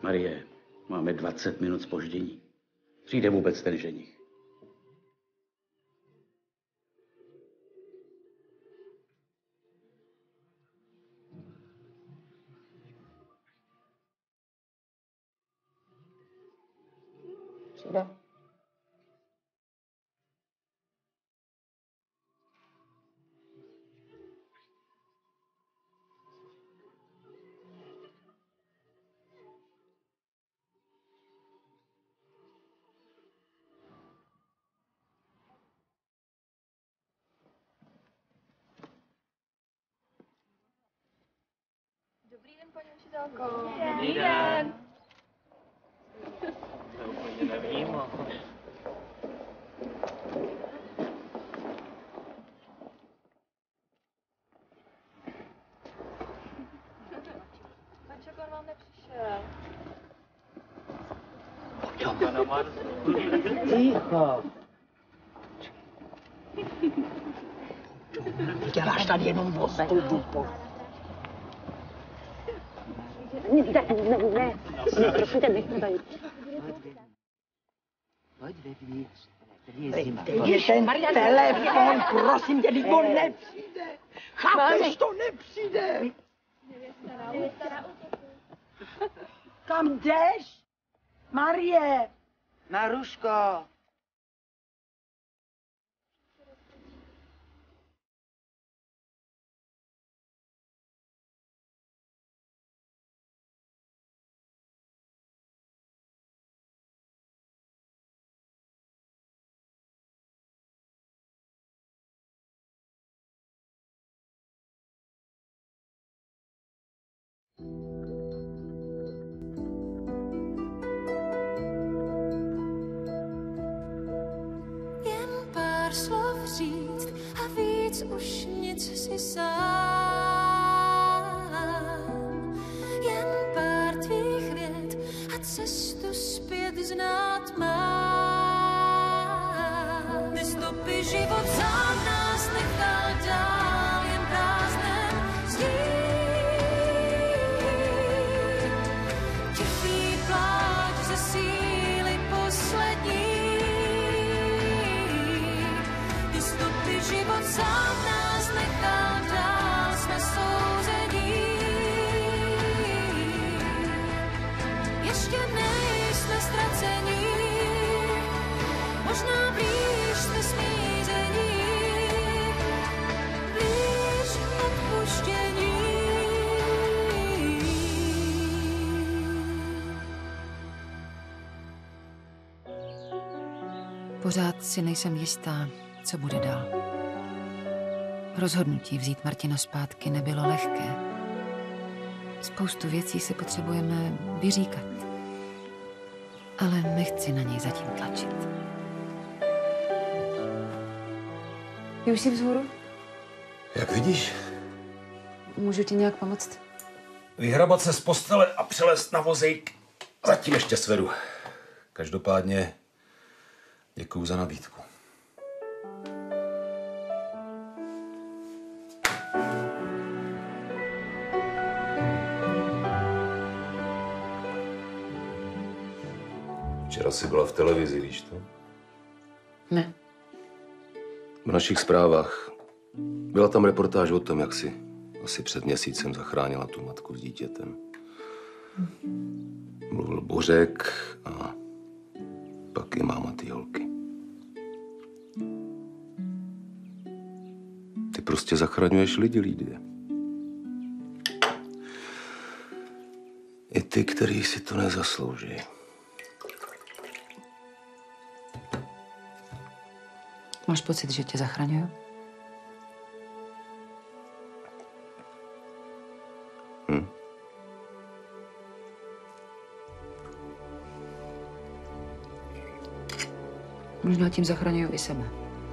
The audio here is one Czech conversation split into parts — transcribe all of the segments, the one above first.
Marie, máme 20 minut zpoždění. Přijde vůbec ten ženich? Přijde. Dobrý den, paní učitelko. Dobrý den. To úplně nevím. Pan Čokon vám nepřišel. Pana Marsu. Ticho. Děláš tady jenom ostudu. Ne, prosím tě, nechme tady. Pojď vevnitř. Dej ten telefon, prosím tě, to nepřijde. Chápeš, to nepřijde. Kam jdeš? Marie. Maruško. Jen pár slov říct a víc už nic si sám. Jen pár tvých vět a cestu zpět znát mám. Ty stopy život sám nás nechal dál jen prázdnem zdí. Tichý pláč ze síly poslední. Ty stopy život sám nás nechal dál, jsme souzení. Ještě nejsme ztracení, možná blíž jsme smíření, blíž odpuštění. Pořád si nejsem jistá, co bude dál. Rozhodnutí vzít Martina zpátky nebylo lehké. Spoustu věcí si potřebujeme vyříkat. Ale nechci na něj zatím tlačit. Je už jsi vzhůru? Jak vidíš? Můžu ti nějak pomoct? Vyhrabat se z postele a přelézt na vozejk. Zatím ještě svedu. Každopádně děkuju za nabídku. Včera jsi byla v televizi, víš to? Ne. V našich zprávách byla tam reportáž o tom, jak jsi asi před měsícem zachránila tu matku s dítětem. Mluvil Bořek a pak i máma ty holky. Ty prostě zachraňuješ lidi, Lidie. I ty, který si to nezaslouží. Máš pocit, že tě zachraňuju? Možná tím zachraňuju i sebe.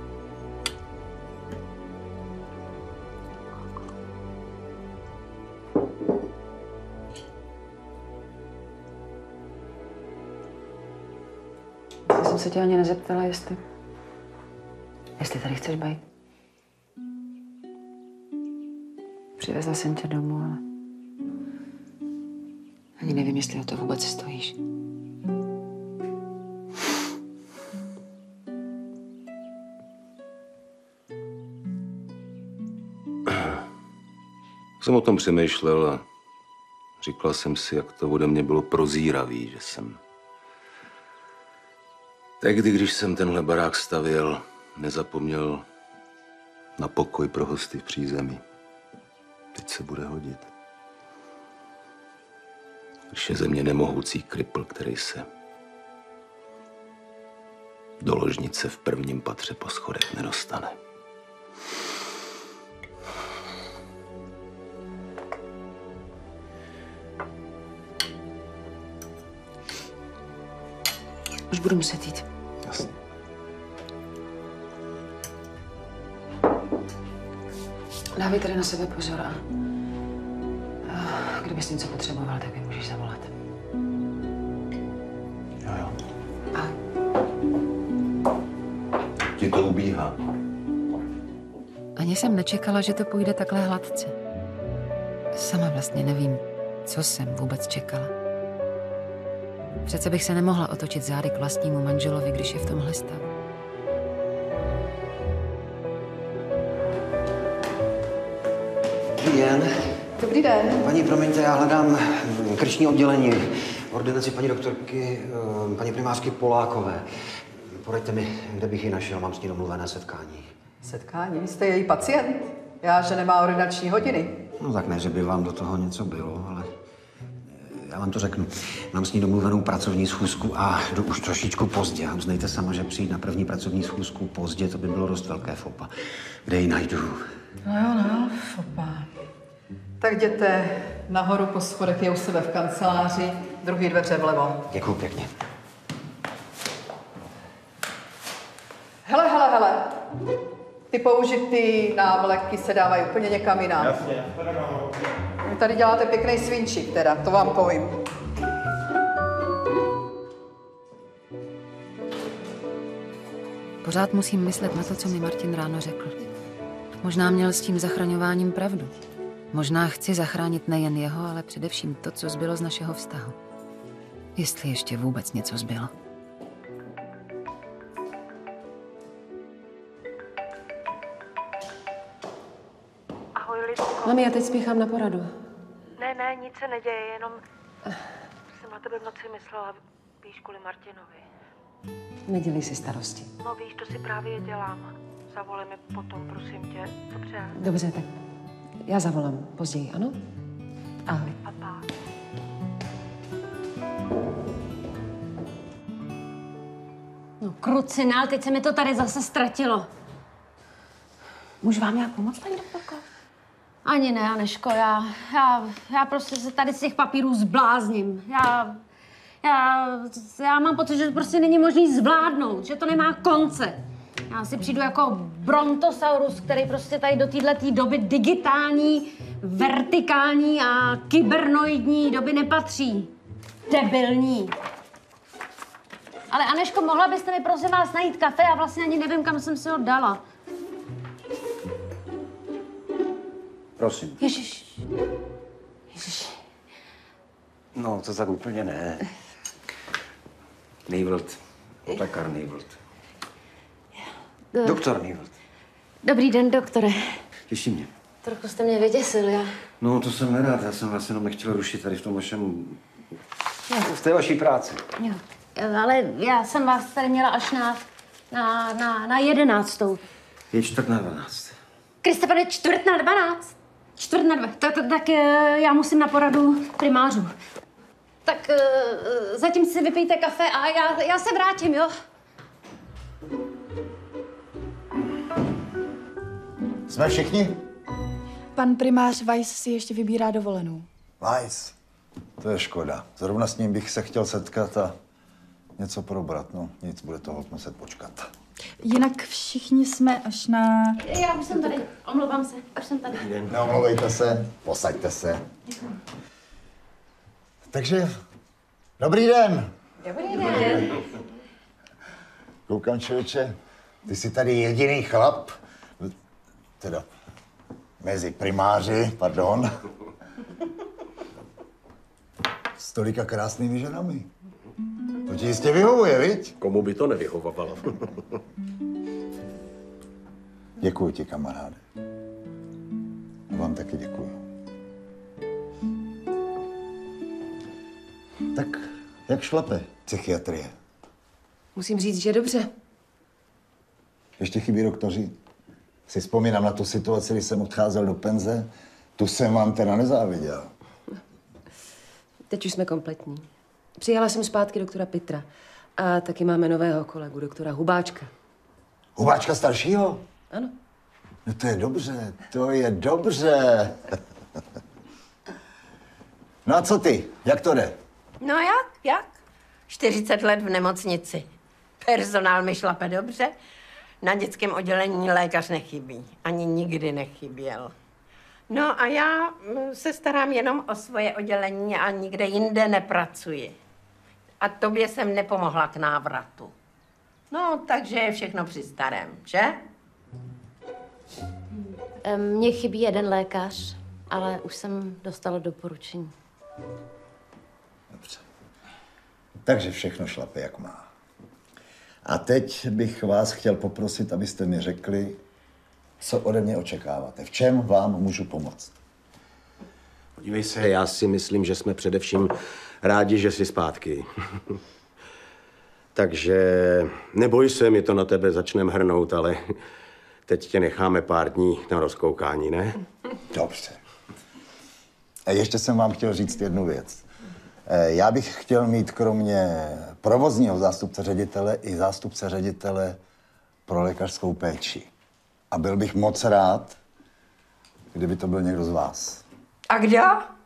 Já jsem se tě ani nezeptala, jestli tady chceš být. Přivezla jsem tě domů, ale Ani nevím, jestli o to vůbec stojíš. Jsem o tom přemýšlel a říkal jsem si, jak to ode mě bylo prozíravý, že jsem tehdy, když jsem tenhle barák stavěl, nezapomněl na pokoj pro hosty v přízemí. Teď se bude hodit. Když je ze mě nemohoucí kripl, který se do ložnice v prvním patře po schodech nedostane. Už budu muset jít. Jasně. Dávej tady na sebe pozor a kdybys něco potřeboval, tak mi můžeš zavolat. Jo. A Ti to ubíhá. Ani jsem nečekala, že to půjde takhle hladce. Sama vlastně nevím, co jsem vůbec čekala. Přece bych se nemohla otočit zády k vlastnímu manželovi, když je v tomhle stavu. Dobrý den. Dobrý den. Paní, promiňte, já hledám krční oddělení. Ordinaci paní doktorky, paní primářky Polákové. Poraďte mi, kde bych ji našel, mám s ní domluvené setkání. Setkání? Jste její pacient? Já, že nemá ordinační hodiny. No tak ne, že by vám do toho něco bylo, ale já vám to řeknu. Mám s ní domluvenou pracovní schůzku a jdu už trošičku pozdě. A uznejte sama, že přijít na první pracovní schůzku pozdě, to by bylo dost velké fopa. Kde ji najdu? No, fopa. Tak jděte nahoru po schodech, je u sebe v kanceláři, druhý dveře vlevo. Děkuju pěkně. Hele. Ty použitý návleky se dávají úplně někam jinam. Jasně. Vy tady děláte pěkný svinčík teda, to vám povím. Pořád musím myslet na to, co mi Martin ráno řekl. Možná měl s tím zachraňováním pravdu. Možná chci zachránit nejen jeho, ale především to, co zbylo z našeho vztahu. Jestli ještě vůbec něco zbylo. Ahoj, Lidko. Mami, já teď spěchám na poradu. Ne, nic se neděje, jenom jsem na tebe v noci myslela, víš, kvůli Martinovi. Nedělej si starosti. No víš, to si právě dělám. Zavolej mi potom, prosím tě, dobře? Dobře, tak já zavolám později, ano? Ahoj. Papa. No krucinál, teď se mi to tady zase ztratilo. Můžu vám nějak pomoct, paní doktorko? Ani ne, Aneško, já prostě se tady z těch papírů zblázním. Já mám pocit, že to prostě není možný zvládnout, že to nemá konce. Já si přijdu jako brontosaurus, který prostě tady do této doby digitální, vertikální a kybernoidní doby nepatří. Debilní. Ale Aneško, mohla byste mi prosím vás najít kafe? Já vlastně ani nevím, kam jsem si ho dala. Prosím. Ježiš. No, to tak úplně ne. Neivold. Otakar Neivold. Doktor Neivold. Dobrý den, doktore. Těší mě. Trochu jste mě vyděsil, já. No, to jsem nerád. Já jsem vás jenom nechtěl rušit tady v tom vašem... v té vaší práci. Jo. Ale já jsem vás tady měla až na 11. Je 11:45. Kriste, pane, 11:45? 11:45. Tak já musím na poradu primářů. Tak zatím si vypijte kafe a já se vrátím, jo? Jsme všichni? Pan primář Weiss si ještě vybírá dovolenou. Weiss? To je škoda. Zrovna s ním bych se chtěl setkat a něco probrat. No, nic, bude toho muset počkat. Jinak všichni jsme až na... Já už jsem tady. Omlouvám se. Už jsem tady. Neomlouvejte se, posaďte se. Děkuji. Takže, dobrý den. Dobrý den. Koukám, člověče, ty jsi tady jediný chlap, teda mezi primáři, pardon. S tolika krásnými ženami. To ti jistě vyhovuje, viď? Komu by to nevyhovovalo? Děkuji ti, kamaráde. A vám taky děkuji. Tak jak šlape psychiatrie? Musím říct, že dobře. Ještě chybí doktoři. Si vzpomínám na tu situaci, když jsem odcházel do penze. Tu jsem vám teda nezáviděl. Teď už jsme kompletní. Přijala jsem zpátky doktora Pitra. A taky máme nového kolegu, doktora Hubáčka. Hubáčka staršího? Ano. No to je dobře, to je dobře. No a co ty? Jak to jde? No jak? 40 let v nemocnici. Personál mi šlape dobře. Na dětském oddělení lékař nechybí. Ani nikdy nechyběl. No a já se starám jenom o svoje oddělení a nikde jinde nepracuji. A tobě jsem nepomohla k návratu. No, takže je všechno při starém, že? Mně chybí jeden lékař, ale už jsem dostala doporučení. Dobře. Takže všechno šlape, jak má. A teď bych vás chtěl poprosit, abyste mi řekli, co ode mě očekáváte. V čem vám můžu pomoct? Podívej se, já si myslím, že jsme především rádi, že jsi zpátky. Takže neboj se, my to na tebe začneme hrnout, ale teď tě necháme pár dní na rozkoukání, ne? Dobře. A ještě jsem vám chtěl říct jednu věc. Já bych chtěl mít kromě provozního zástupce ředitele i zástupce ředitele pro lékařskou péči. A byl bych moc rád, kdyby to byl někdo z vás. A kdo?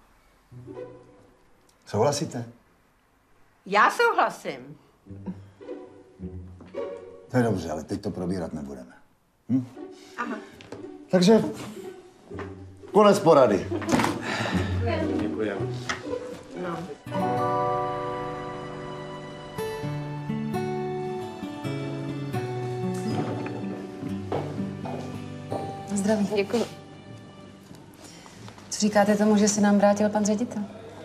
Souhlasíte? Já souhlasím. To je dobře, ale teď to probírat nebudeme. Aha. Takže konec porady. Děkujeme. No. Zdraví. Děkuji. Co říkáte tomu, že se nám vrátil pan ředitel?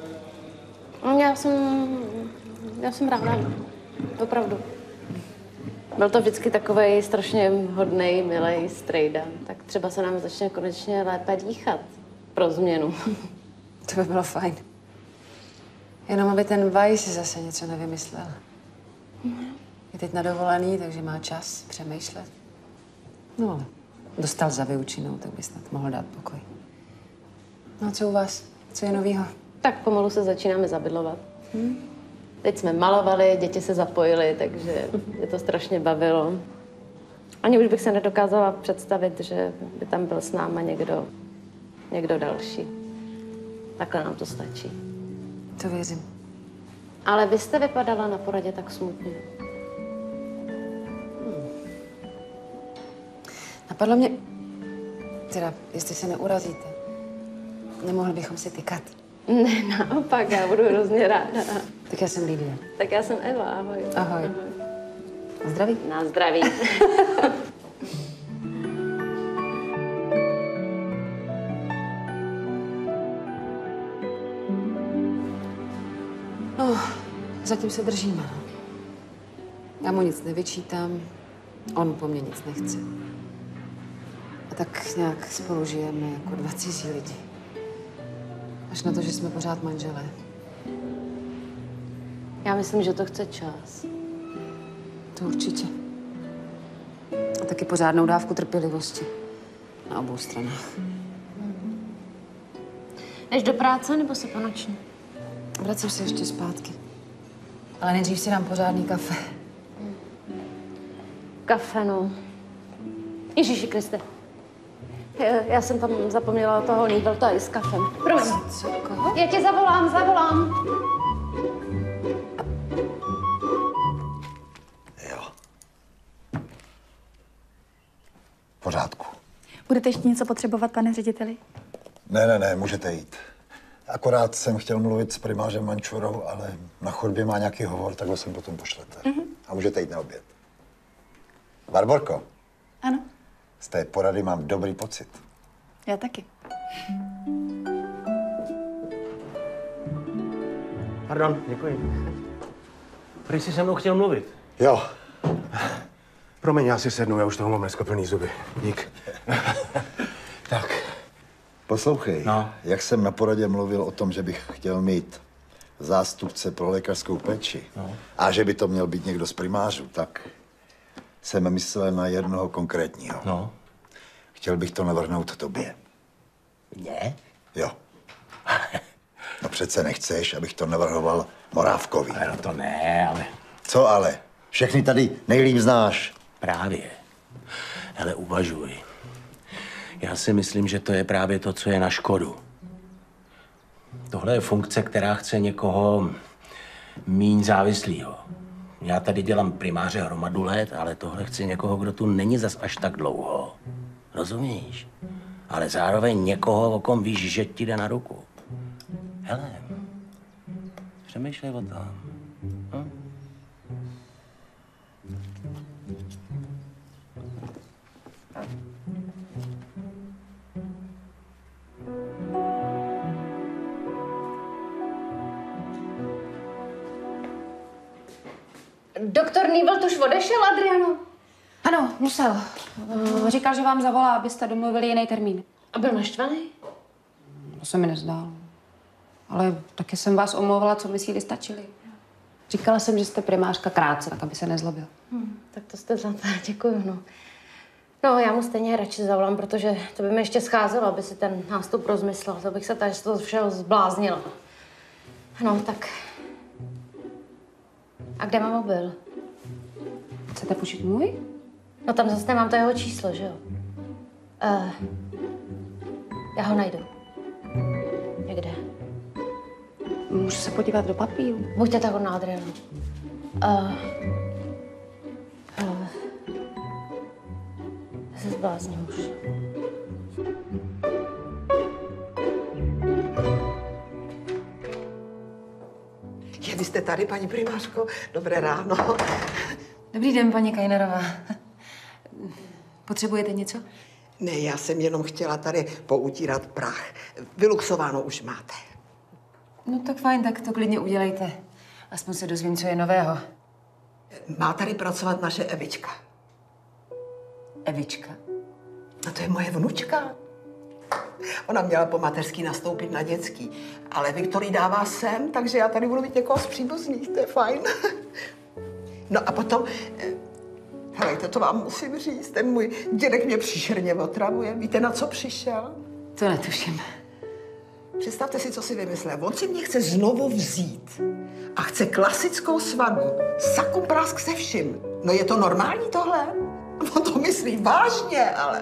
Já jsem ráda. Opravdu. Byl to vždycky takovej strašně hodnej, milej strejda. Tak třeba se nám začne konečně lépe dýchat. Pro změnu. To by bylo fajn. Jenom aby ten Weiss zase něco nevymyslel. Je teď na dovolený, takže má čas přemýšlet. No ale dostal za vyučinou, tak by snad mohl dát pokoj. No a co u vás? Co je novýho? Tak pomalu se začínáme zabydlovat. Teď jsme malovali, děti se zapojily, takže mě to strašně bavilo. Ani už bych se nedokázala představit, že by tam byl s náma někdo další. Takhle nám to stačí. To věřím. Ale vy jste vypadala na poradě tak smutně. Napadlo mě, teda, jestli se neurazíte, nemohli bychom si tykat. Ne, naopak, já budu hrozně ráda. Tak já jsem Lidia. Tak já jsem Eva, ahoj. Ahoj. Na zdraví. Na zdraví. No, zatím se držíme. Já mu nic nevyčítám, on po mně nic nechce. A tak nějak spolu žijeme jako dva cizí lidi. Až na to, že jsme pořád manželé. Já myslím, že to chce čas. To určitě. A taky pořádnou dávku trpělivosti. Na obou stranách. Jdeš do práce nebo se ponoční? Vracím se ještě zpátky. Ale nejdřív si dám pořádný kafe. Kafe, no. Ježíši Kriste. Já jsem tam zapomněla toho Nývelta i s kafem. Prosím. Co? Koho? Já tě zavolám. Jo. V pořádku. Budete ještě něco potřebovat, pane řediteli? Ne, můžete jít. Akorát jsem chtěl mluvit s primářem Mančurou, ale na chodbě má nějaký hovor, tak ho sem potom pošlete. A můžete jít na oběd. Barborko. Ano. Z té porady mám dobrý pocit. Já taky. Pardon, děkuji. Prý jsi se mnou chtěl mluvit. Jo. Promiň, já si sednu, já už toho mám dneska plný zuby. Dík. Tak. Poslouchej, No. jak jsem na poradě mluvil o tom, že bych chtěl mít zástupce pro lékařskou péči a že by to měl být někdo z primářů, tak jsem myslel na jednoho konkrétního. No. Chtěl bych to navrhnout tobě. Ne? Jo. No přece nechceš, abych to navrhoval Morávkovi. No to ne, ale... Co ale? Všechny tady nejlíp znáš. Právě. Ale uvažuj. Já si myslím, že to je právě to, co je na škodu. Tohle je funkce, která chce někoho míň závislýho. Já tady dělám primáře hromadu let, ale tohle chce někoho, kdo tu není zas až tak dlouho. Rozumíš? Ale zároveň někoho, o kom víš, že ti jde na ruku. Hele, přemýšlej o tom. Hm? Doktor Nývl už odešel, Adriano? Ano, musel. Říkal, že vám zavolá, abyste domluvili jiný termín. A byl naštvaný? To se mi nezdálo. Ale taky jsem vás omlouvala, co mi síly stačily. Říkala jsem, že jste primářka krátce, tak aby se nezlobil. Tak to jste za to, děkuju, no. No, já mu stejně radši zavolám, protože to by mi ještě scházelo, aby si ten nástup rozmyslel. To bych se tady z toho všeho zbláznila. No, tak... A kde mám mobil? Chcete půjčit můj? No tam zase nemám to jeho číslo, že jo? Já ho najdu. Někde. Můžu se podívat do papíru? Buďte tak hodná, Adriano. Já se zblázním už. Vy jste tady, paní primářko? Dobré ráno. Dobrý den, paní Kajnerová. Potřebujete něco? Ne, já jsem jenom chtěla tady poutírat prach. Vyluxováno už máte. No tak fajn, tak to klidně udělejte. Aspoň se dozvím, co je nového. Má tady pracovat naše Evička. Evička? No to je moje vnučka. Ona měla po mateřský nastoupit na dětský, ale Viktor jí dává sem, takže já tady budu mít někoho z příbuzných, to je fajn. No a potom, helejte, to vám musím říct, ten můj dědek mě příšerně otravuje. Víte, na co přišel? To netuším. Představte si, co si vymyslel. On si mě chce znovu vzít a chce klasickou svatbu. Saku prask se vším. No je to normální tohle? On to myslí vážně, ale...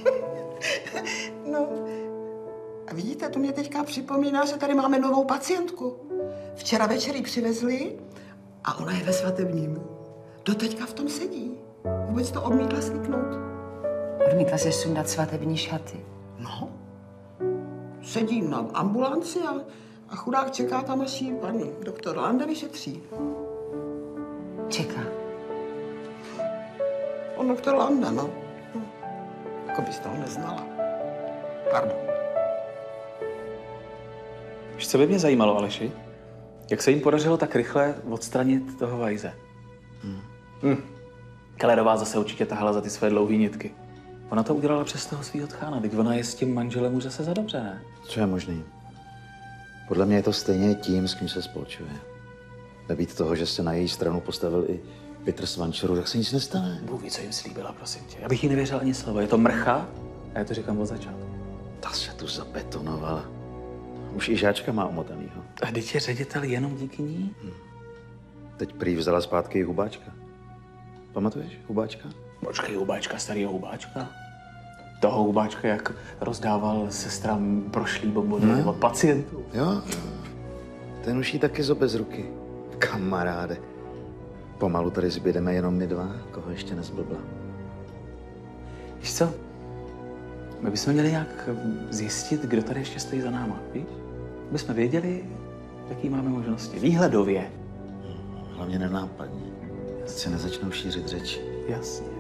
No, a vidíte, to mě teďka připomíná, že tady máme novou pacientku. Včera večer ji přivezli a ona je ve svatebním. Doteďka v tom sedí. Vůbec to odmítla sliknout. Odmítla se sundat svatební šaty. No, sedí na ambulanci a chudák čeká tam, až jí pan doktor Landa vyšetří. Čeká? On doktor Landa, no. Jako byste ho neznala. Pardon. Víš, co by mě zajímalo, Aleši? Jak se jim podařilo tak rychle odstranit toho Vajze? Kellerová zase určitě tahala za ty své dlouhé nitky. Ona to udělala přes toho svýho tchána, teď ona je s tím manželem už zase za dobře, ne? Co je možný? Podle mě je to stejně tím, s kým se spolčuje. Nebýt toho, že se na její stranu postavil i Petr Svančeru, tak se nic nestane. Bůh ví, co jim slíbila, prosím tě. Já bych jí nevěřil ani slovo. Je to mrcha a já to říkám od začátku. Ta se tu zabetonovala. Už i žáčka má omotanýho. A teď je ředitel jenom díky ní? Teď prý vzala zpátky i Hubáčka. Pamatuješ Hubáčka? Počkej, Hubáčka, starýho Hubáčka? Toho Hubáčka, jak rozdával sestrám prošlý bombony od pacientů. Jo, ten už jí taky zobe z ruky. Kamaráde. Pomalu tady zbydeme jenom my dva, koho ještě nezblbla. Víš co? My bychom měli nějak zjistit, kdo tady ještě stojí za náma, víš? My jsme věděli, jaký máme možnosti. Výhledově. Hlavně nenápadně. Ať se nezačnou šířit řeči. Jasně.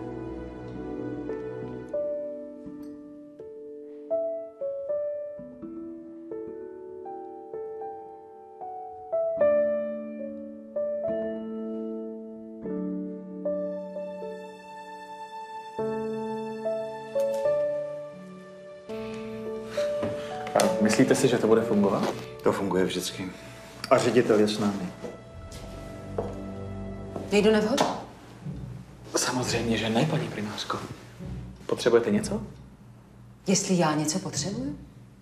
Myslíte si, že to bude fungovat? To funguje vždycky. A ředitel je s námi. Nejdu nevhod? Samozřejmě, že ne, paní primářko. Potřebujete něco? Jestli já něco potřebuju?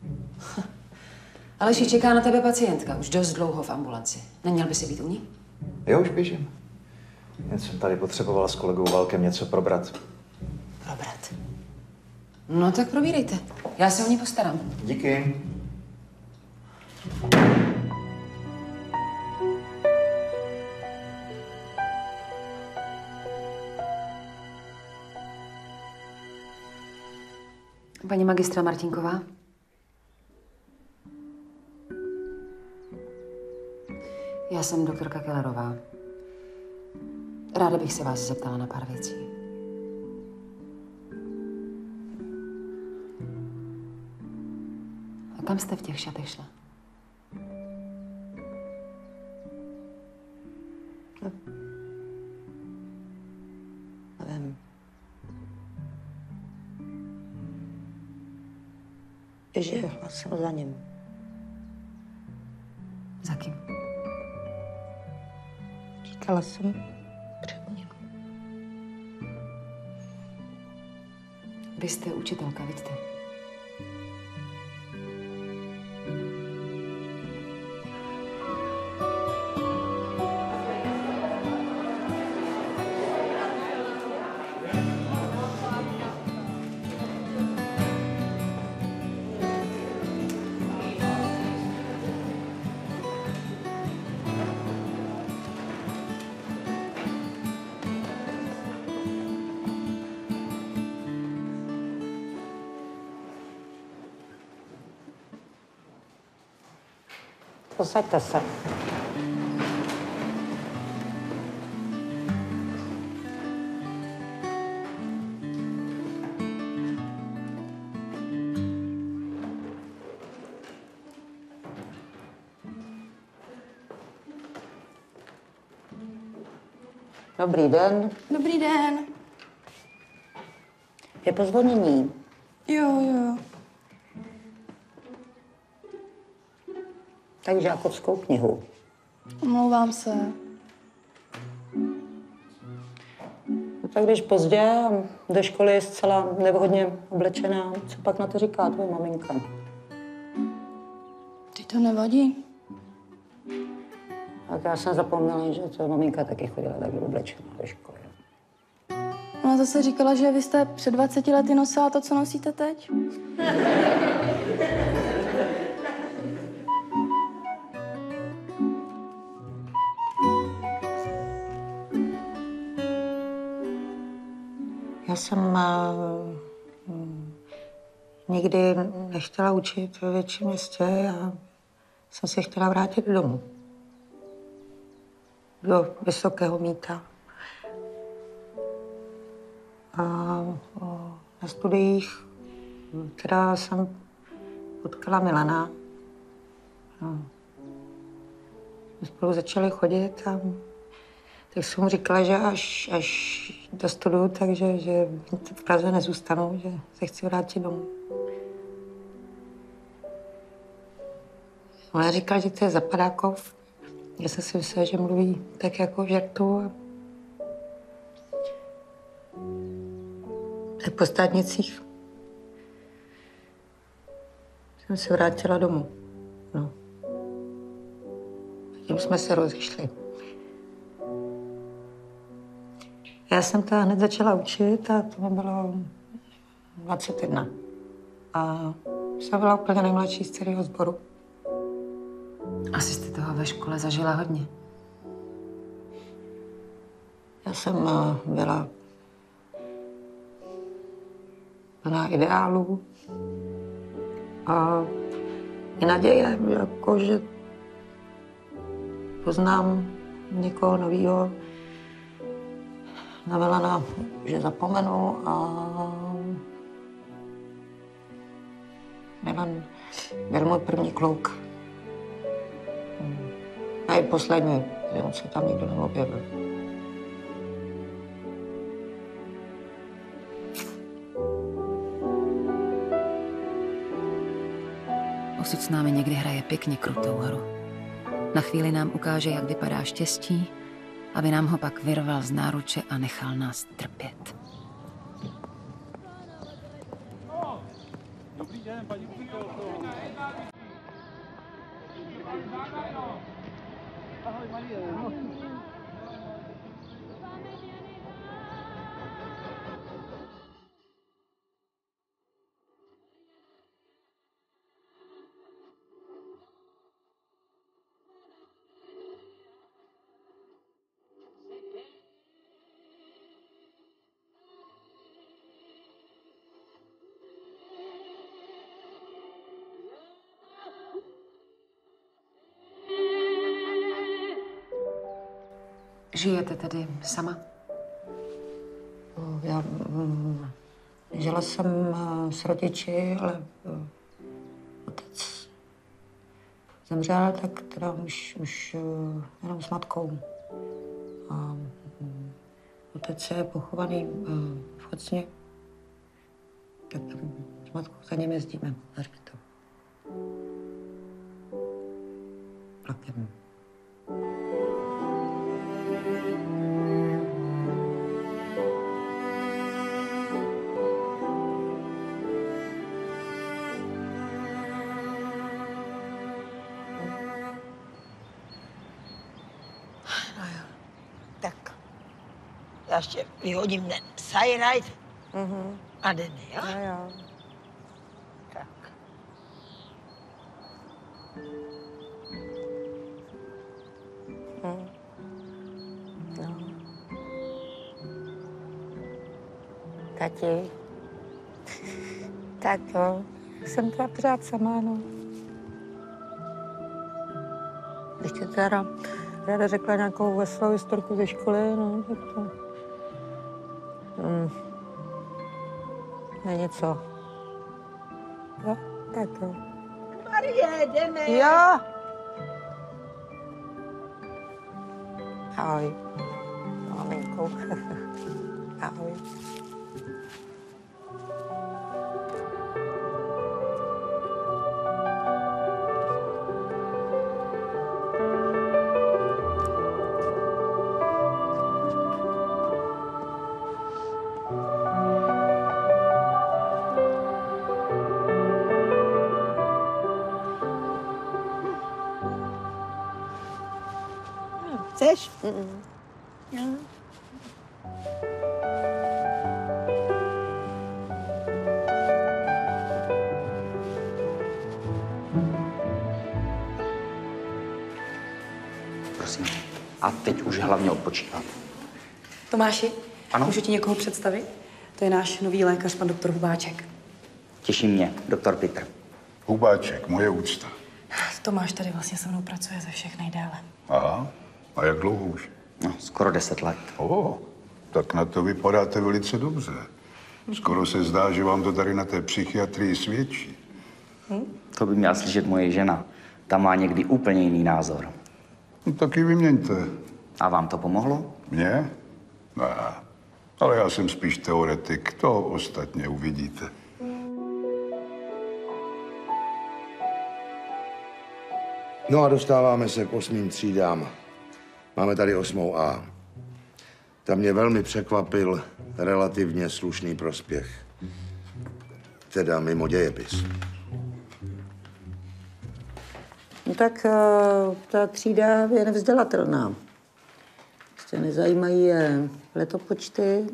Aleši, čeká na tebe pacientka. Už dost dlouho v ambulanci. Neměl by si být u ní? Jo, už běžím. Jen jsem tady potřeboval s kolegou Valkem něco probrat. Probrat. No tak probírejte. Já se o ní postarám. Díky. Paní magistra Martinková. Já jsem doktorka Kellerová. Ráda bych se vás zeptala na pár věcí. A kam jste v těch šatech šla? Nevím. Běžela jsem za ním. Za kým? Říkala jsem před ním. Vy jste učitelka, vidíte? Posaďte se. Dobrý den. Dobrý den. Je pozvolnění. Jo. Tak žákovskou knihu. Omlouvám se. No tak když pozdě a do školy je zcela nevhodně oblečená, co pak na to říká tvoje maminka? Ty to nevadí? Tak já jsem zapomněla, že tvoje maminka taky chodila takhle oblečená do školy. Ona zase říkala, že vy jste před 20 lety nosila to, co nosíte teď. Já jsem nikdy nechtěla učit ve větším městě a jsem se chtěla vrátit domů. Do Vysokého Mýta. A na studiích teda jsem potkala Milana. My spolu začali chodit a tak jsem mu říkala, že až dostuduju, takže že v Praze nezůstanu, že se chci vrátit domů. Ona říkala, že to je Zapadákov. Já jsem si myslela, že mluví tak jako v žertu. Tak po státnicích jsem se vrátila domů. No. Tím jsme se rozešli. Já jsem to hned začala učit a to mi bylo 21. A jsem byla úplně nejmladší z celého sboru. Asi jste toho ve škole zažila hodně. Já jsem byla plná ideálů a je naděje, jako, že poznám někoho nového, na Milana, že zapomenu a Milan byl můj první kluk. A i poslední, že on se tam nikdo neobjevil. Osud s námi někdy hraje pěkně krutou hru. Na chvíli nám ukáže, jak vypadá štěstí, aby nám ho pak vyrval z náruče a nechal nás trpět. Dobrý den, paní učitelko. Ahoj, Marie. Žijete tedy sama? Já žila jsem s rodiči, ale otec zemřel, tak teda už jenom s matkou. A otec je pochovaný v Chocně, tak s matkou za ním jezdíme na hřbitov. Vlakem. Já ještě vyhodím ten cyanide a jdeme, jo? Jo. Tak. No. Tati. Tak jo, jsem teda pořád sama, no. Ještě teda ráda řekla nějakou veselou historku ze školy, no, tak to... Není co. Jo, tak jo. Marie, jdeme. Jo. Ahoj. Maminkou. Ahoj. Chceš? Prosím. A teď už hlavně odpočívat. Tomáši, Ano? můžu ti někoho představit? To je náš nový lékař, pan doktor Hubáček. Těší mě, doktor Petr. Hubáček, moje úcta. Tomáš tady vlastně se mnou pracuje ze všech nejdéle. Aha. A jak dlouho už? No, skoro 10 let. Tak na to vypadáte velice dobře. Skoro se zdá, že vám to tady na té psychiatrii svědčí. To by měla slyšet moje žena. Ta má někdy úplně jiný názor. No, tak ji vyměňte. A vám to pomohlo? Mně? Ne. Ale já jsem spíš teoretik. To ostatně uvidíte. No a dostáváme se k 8. třídám. Máme tady 8A. Tam mě velmi překvapil relativně slušný prospěch. Teda mimo dějepis. No tak ta třída je nevzdělatelná. Prostě nezajímají je letopočty,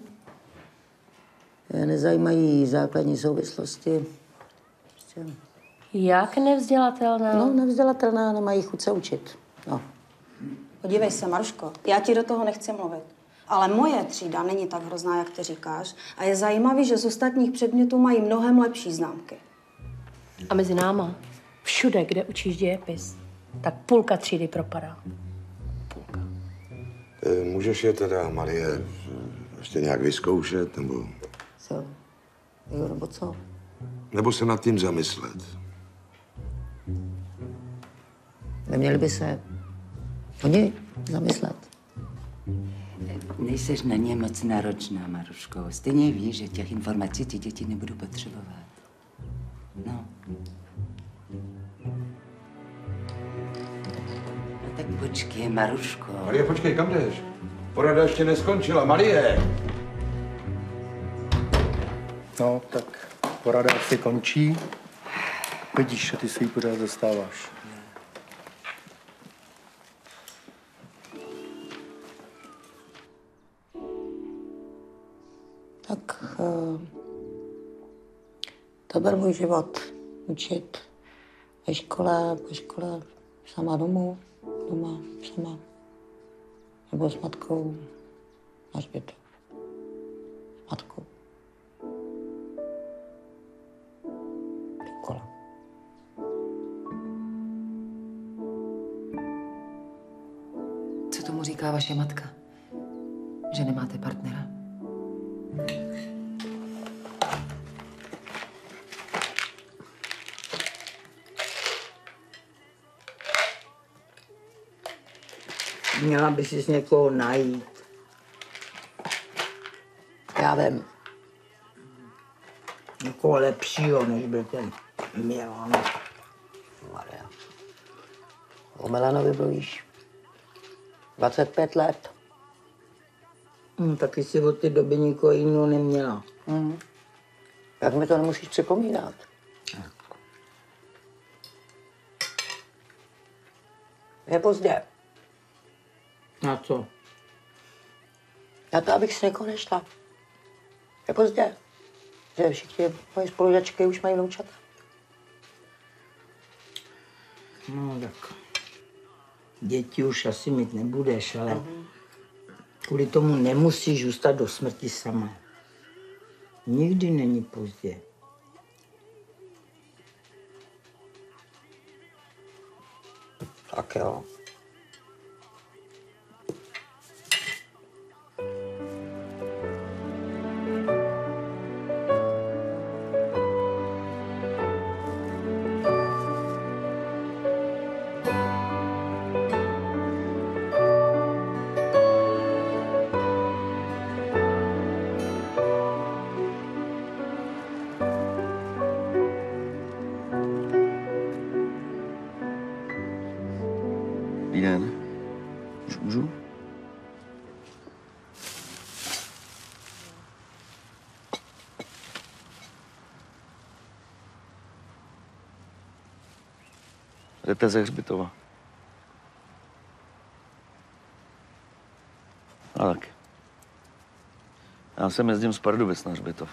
nezajímají základní souvislosti. Prostě... Jak nevzdělatelná? No, nevzdělatelná, nemají chuť se učit. No. Podívej se, Maruško, já ti do toho nechci mluvit. Ale moje třída není tak hrozná, jak ty říkáš. A je zajímavý, že z ostatních předmětů mají mnohem lepší známky. A mezi náma, všude, kde učíš dějepis, tak půlka třídy propadá. Můžeš je teda, Marie, ještě nějak vyzkoušet, nebo... Co? Jo, nebo co? Nebo se nad tím zamyslet. Neměli by se oni zamyslet. Nejseš na ně moc náročná, Maruško. Stejně víš, že těch informací ty děti nebudou potřebovat. No. Počkej, Maruško. Marie, počkej, kam jdeš? Porada ještě neskončila, Marie! No, tak porada asi končí. Vidíš, že ty se jí pořád zastáváš. Tak to byl můj život. Učit ve škole, po škole, sama domů, doma, sama. Nebo s matkou na hřbitov. S matkou. Dokola. Co tomu říká vaše matka? Že nemáte partnera? Měla by si někoho najít. Já vím. Někoho lepšího, než byl ten Milan. Maria. O Milanovi mluvíš 25 let. Taky si od té doby nikoho jiného neměla. Jak mi to nemusíš připomínat? Je pozdě. Na co? Na to, abych si někoho nešla. Je pozdě. Že všichni moje spolužačky už mají vnoučata. No tak. Děti už asi mít nebudeš, ale kvůli tomu nemusíš zůstat do smrti sama. Nikdy není pozdě. Tak jo. Dobrý den. Už můžu? Jdete ze hřbitova. A tak. Já sem jezdím z Pardubic na hřbitov.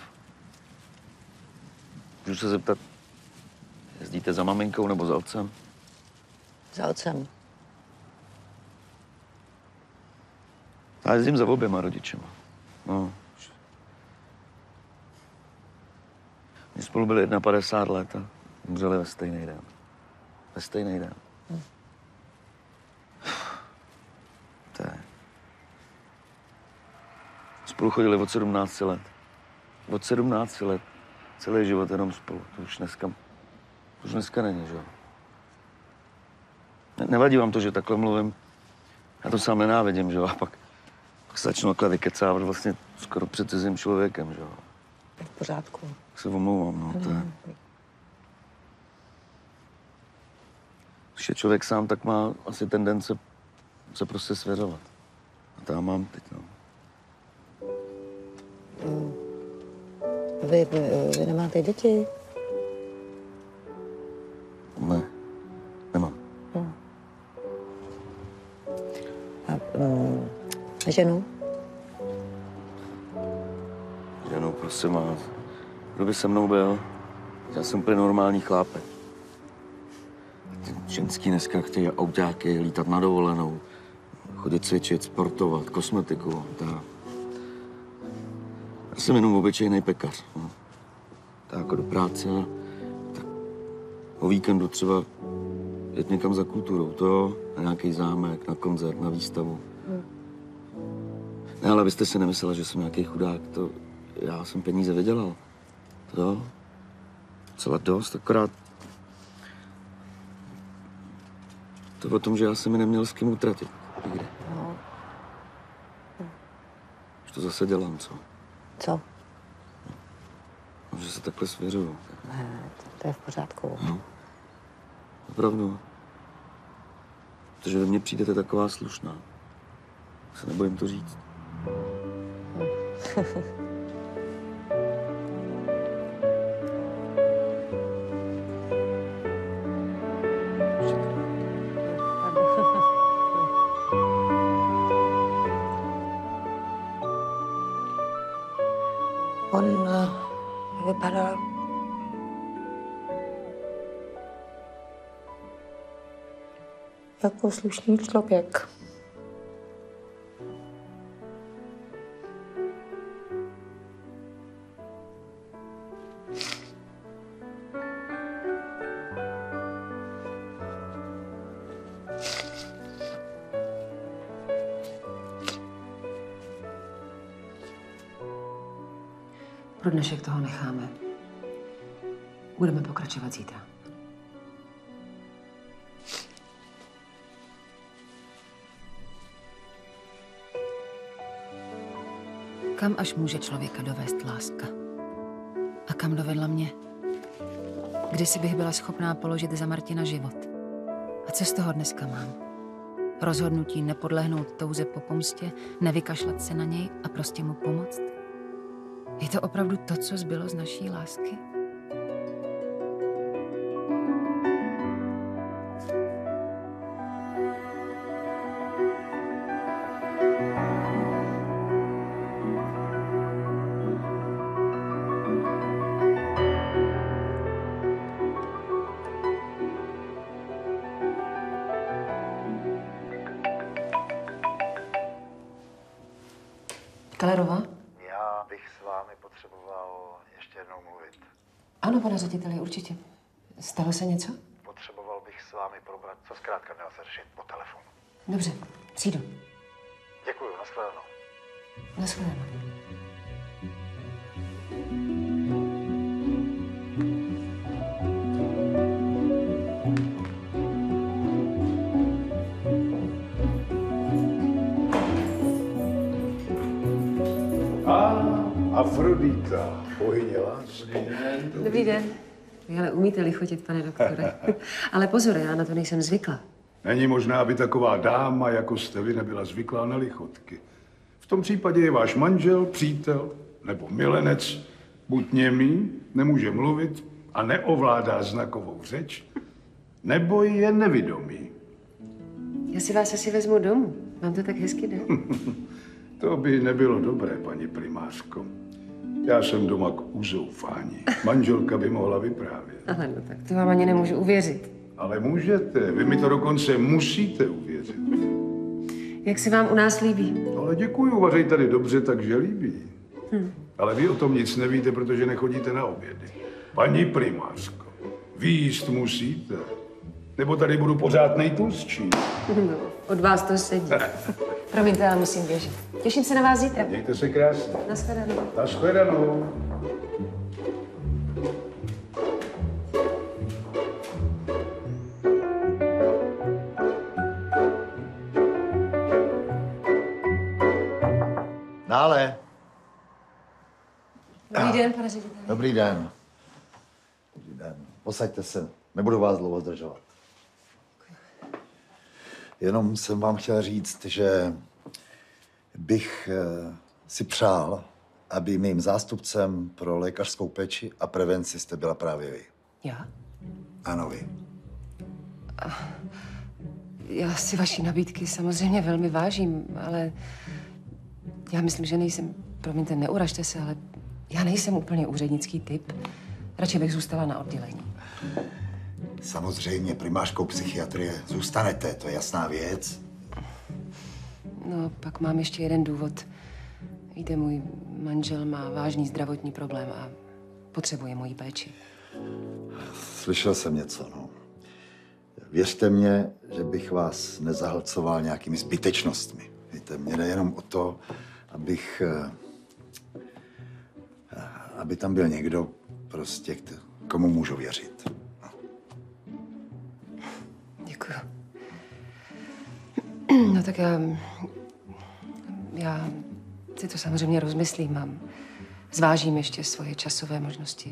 Můžu se zeptat, jezdíte za maminkou nebo za otcem? Za otcem. Já jezdím za oběma rodičema. No. My spolu byli 51 let a umřeli ve stejný den. Ve stejný den. To je. Spolu chodili od 17 let. Od 17 let. Celý život jenom spolu. To už dneska není, že jo? Nevadí vám to, že takhle mluvím. Já to sám nenávidím, že jo? A pak začnu takhle vykecávat vlastně skoro před cizím člověkem, že jo? V pořádku. Tak se omlouvám, no. To je. Když je člověk sám, tak má asi tendence se prostě svěřovat. A to já mám teď, no. Vy nemáte děti? Ne, nemám. A ženu? Ženu, prosím vás. Kdo by se mnou byl? Já jsem úplně normální chlápek. Ty ženský dneska chtějí autáky, lítat na dovolenou, chodit cvičit, sportovat, kosmetiku. Já jsem jenom obyčejný pekař. No. Tak jako do práce, tak o víkendu třeba jet někam za kulturou, to na nějaký zámek, na koncert, na výstavu. Ne, ale vy jste si nemyslela, že jsem nějaký chudák, to já jsem peníze vydělal. To celá dost, akorát to o tom, že já jsem mi neměl s kým utratit. Nikdy. No. Už to zase dělám, co? Co? No, že se takhle svěřuju. Ne, to je v pořádku. No. Opravdu. Protože ve mně přijdete taková slušná. Se nebojím to říct. On vypadal jako slušný člověk. Pro dnešek toho necháme. Budeme pokračovat zítra. Kam až může člověka dovést láska? A kam dovedla mě? Kdysi bych byla schopná položit za Martina život. A co z toho dneska mám? Rozhodnutí nepodlehnout touze po pomstě, nevykašlat se na něj a prostě mu pomoct? Je to opravdu to, co zbylo z naší lásky? Kellerová? Já bych s vámi potřeboval ještě jednou mluvit. Ano, pane řediteli, určitě. Stalo se něco? Potřeboval bych s vámi probrat, co zkrátka nelze řešit po telefonu. Dobře, přijdu. Děkuju, nashledanou. Nashledanou. Afrodita, bohyně lásky. Dobrý den. Vy ale umíte lichotit, pane doktore. Ale pozor, já na to nejsem zvykla. Není možné, aby taková dáma, jako jste vy, nebyla zvyklá na lichotky. V tom případě je váš manžel, přítel nebo milenec buď němý, nemůže mluvit a neovládá znakovou řeč, nebo je nevidomý. Já si vás asi vezmu domů. Mám to tak hezky, ne? To by nebylo dobré, paní primářko. Já jsem doma k uzoufání. Manželka by mohla vyprávět. Ale no tak to vám ani nemůžu uvěřit. Ale můžete. Vy mi to dokonce musíte uvěřit. Jak se vám u nás líbí? Ale děkuju, vařej tady dobře, takže líbí. Ale vy o tom nic nevíte, protože nechodíte na obědy. Paní primářko, vy jíst musíte. Nebo tady budu pořád nejtlustší. No, od vás to sedí. Promiňte, já musím běžet. Těším se na vás zítra. Mějte se krásně. Nashledanou. Nashledanou. Dále. Dobrý den, pane řediteli. Dobrý den. Dobrý den. Posaďte se, nebudu vás dlouho zdržovat. Jenom jsem vám chtěl říct, že bych si přál, aby mým zástupcem pro lékařskou péči a prevenci jste byla právě vy. Já? Ano, vy. Já si vaší nabídky samozřejmě velmi vážím, ale já myslím, že nejsem, promiňte, neuražte se, ale já nejsem úplně úřednický typ. Radši bych zůstala na oddělení. Samozřejmě primářkou psychiatrie zůstanete, to je jasná věc. No, pak mám ještě jeden důvod. Víte, můj manžel má vážný zdravotní problém a potřebuje moji péči. Slyšel jsem něco, no. Věřte mě, že bych vás nezahlcoval nějakými zbytečnostmi. Víte, mně jde jenom o to, aby tam byl někdo, prostě, komu můžu věřit. Děkuju. No tak já si to samozřejmě rozmyslím a zvážím ještě svoje časové možnosti.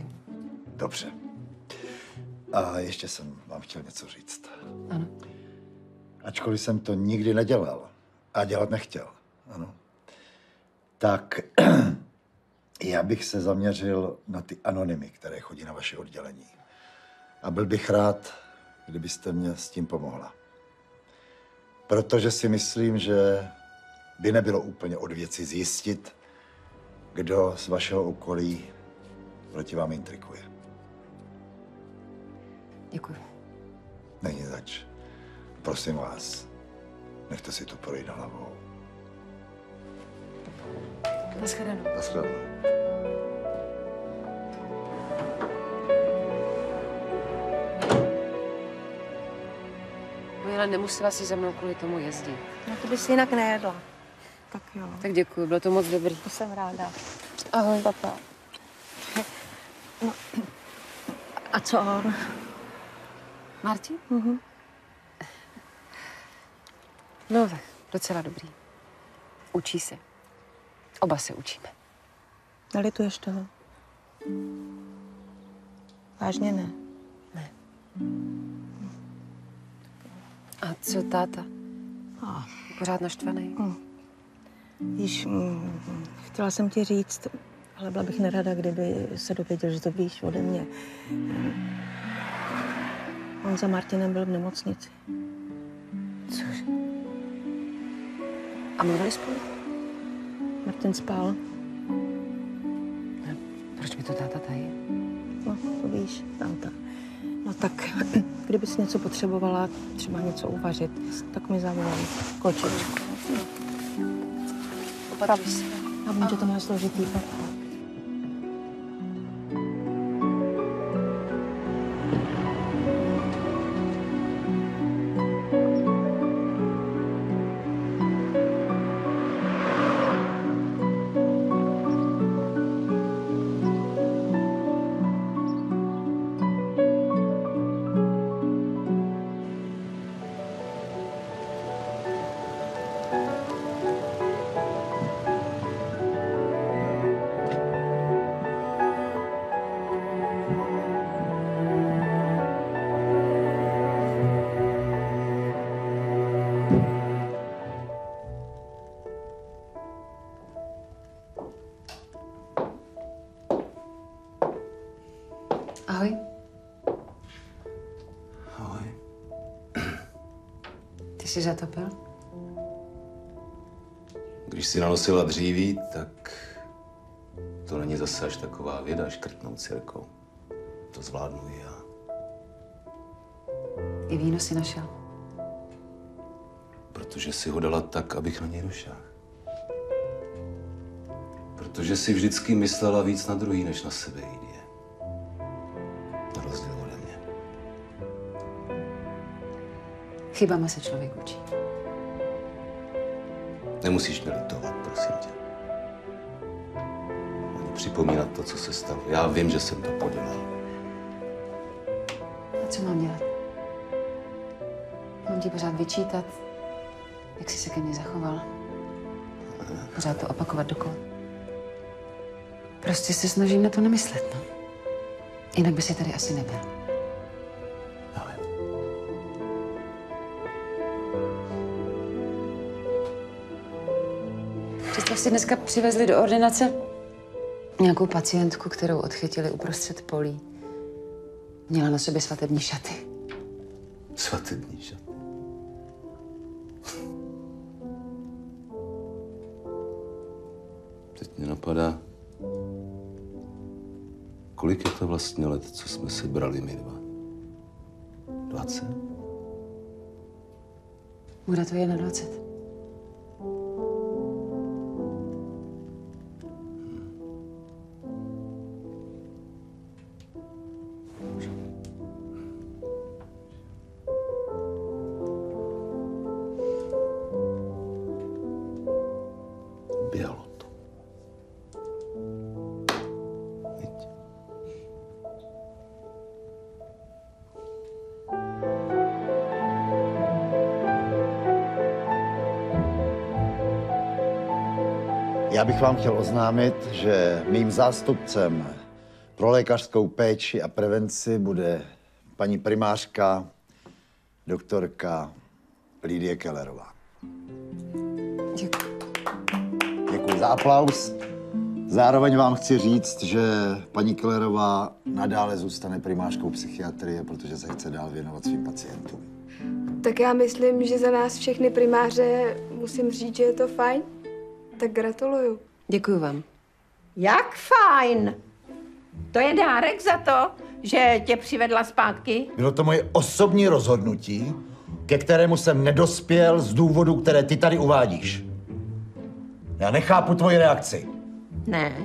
Dobře. A ještě jsem vám chtěl něco říct. Ano. ačkoliv jsem to nikdy nedělal a dělat nechtěl, ano, tak já bych se zaměřil na ty anonymy, které chodí na vaše oddělení. A byl bych rád, kdybyste mě s tím pomohla. Protože si myslím, že by nebylo úplně od věci zjistit, kdo z vašeho okolí proti vám intrikuje. Děkuji. Není zač. Prosím vás, nechte si to projít hlavou. Naschledanou. Naschledanou. Ale nemusela si za mnou kvůli tomu jezdit. No to bys jinak nejedla. Tak jo. Tak děkuji, bylo to moc dobrý. To jsem ráda. Ahoj. Papa. No. A co on? Martin? Mhm. No tak, docela dobrý. Učí se. Oba se učíme. Nelituješ toho? Vážně ne? Ne. A co táta? Pořád naštvaný? Víš, chtěla jsem ti říct, ale byla bych nerada, kdyby se dověděl, že to víš ode mě. On za Martinem byl v nemocnici. Cože? A mluvili spolu? Martin spal. Proč mi to táta tají? No, to víš, táta. No tak, kdybys něco potřebovala, třeba něco uvařit, tak mi zavolej. Kočičku. Opatrně se. Já vím, že to má složitý, papa. Ahoj. Ahoj. Ty jsi zatopil? Když si nanosila dříví, tak to není zase až taková věda škrtnout cirkou. To zvládnu i já. I víno si našel? Protože si ho dala tak, abych na něj došel. Protože si vždycky myslela víc na druhý, než na sebe, Idie. Na rozdíl ode mě. Chybama se člověk učí. Nemusíš mě litovat, prosím tě. Ani připomínat to, co se stalo. Já vím, že jsem to podělal. A co mám dělat? Mám ti pořád vyčítat, jak jsi se ke mně zachoval. Pořád to opakovat dokola. Prostě se snažím na to nemyslet, no. Jinak by si tady asi nebyl. Představ si, dneska přivezli do ordinace nějakou pacientku, kterou odchytili uprostřed polí. Měla na sobě svatební šaty. Svatební šaty? Teď mě napadá, kolik je to vlastně let, co jsme si brali my dva? 20? Bude to 21. Běhalo to. Já bych vám chtěl oznámit, že mým zástupcem pro lékařskou péči a prevenci bude paní primářka, doktorka Lidie Kellerová. Děkuji. Děkuji za aplaus. Zároveň vám chci říct, že paní Kellerová nadále zůstane primářkou psychiatrie, protože se chce dál věnovat svým pacientům. Tak já myslím, že za nás všechny primáře musím říct, že je to fajn. Tak gratuluju. Děkuji vám. Jak fajn! To je dárek za to, že tě přivedla zpátky? Bylo to moje osobní rozhodnutí, ke kterému jsem nedospěl z důvodů, které ty tady uvádíš. Já nechápu tvoji reakci. Ne.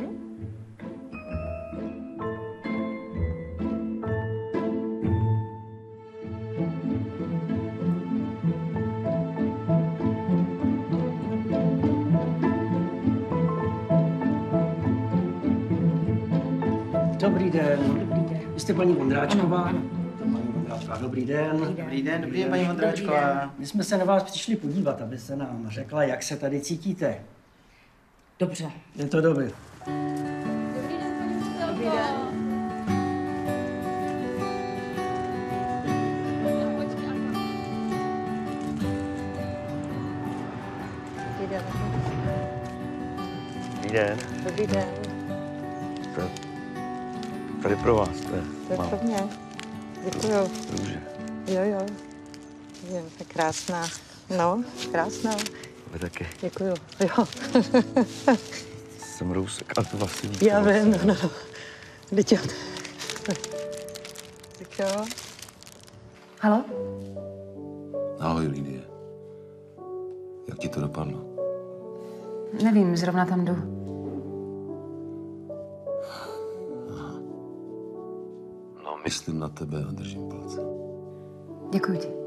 Dobrý den. Dobrý den. Vy jste paní Vondráčková? Ano. Paní Vondráčková, dobrý den. Dobrý den, paní Vondráčková. My jsme se na vás přišli podívat, abyste nám řekla, jak se tady cítíte. Dobře. Je to dobrý. Dobrý den. Dobrý den. Dobrý den. To je tady pro vás, to je. To je mám. pro mě. Děkuju. Růže. Jo. Je to krásná. No, krásná. Vy taky. Děkuju. Jo. Jsem rousek, ale to vlastně víte. Já vím, no. Teď jo. Tak jo. Halo? Ahoj, Lidie. Jak ti to dopadlo? Nevím, zrovna tam jdu. No, myslím na tebe a držím palce. Děkuji ti.